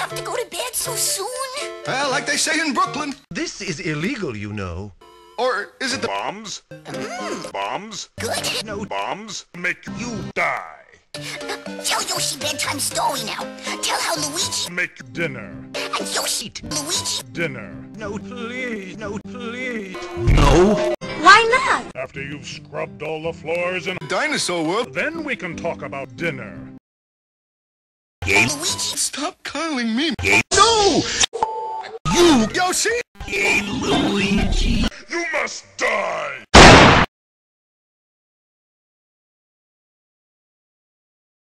have to go to bed so soon? Well, like they say in Brooklyn. This is illegal, you know. Or is it the bombs? Bombs? Good. No Bombs make you die. Tell Yoshi bedtime story now. Tell how Luigi Make dinner. and Yoshi, Luigi. Dinner. No, please. No, please. No. Why not? After you've scrubbed all the floors and dinosaur world? then we can talk about dinner. Luigi. Stop calling me. No! You, Yoshi! Luigi. You must die!